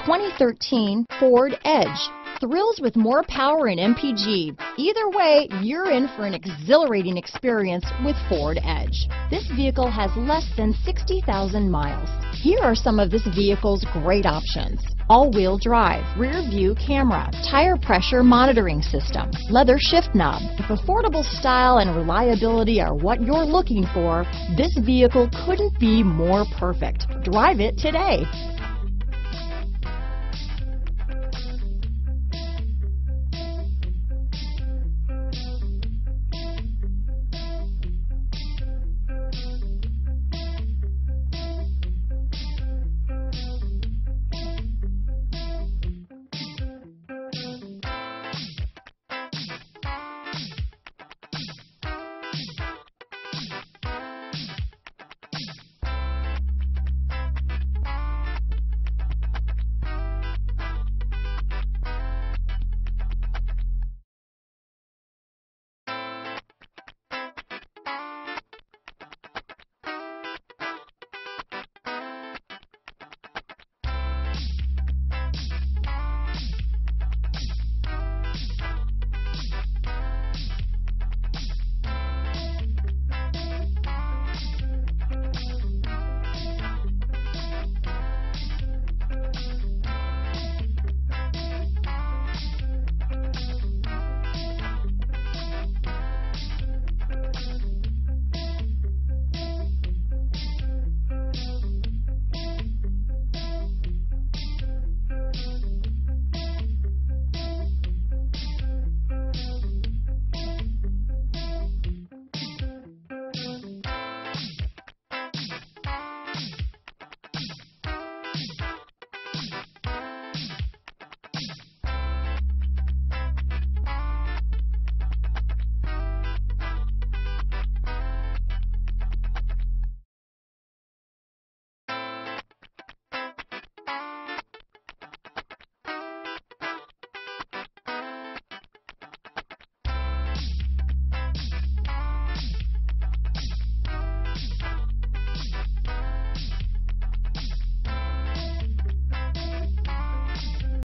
2013 Ford Edge. Thrills with more power and MPG. Either way, you're in for an exhilarating experience with Ford Edge. This vehicle has less than 60,000 miles. Here are some of this vehicle's great options: all-wheel drive, rear view camera, tire pressure monitoring system, leather shift knob. If affordable style and reliability are what you're looking for, this vehicle couldn't be more perfect. Drive it today.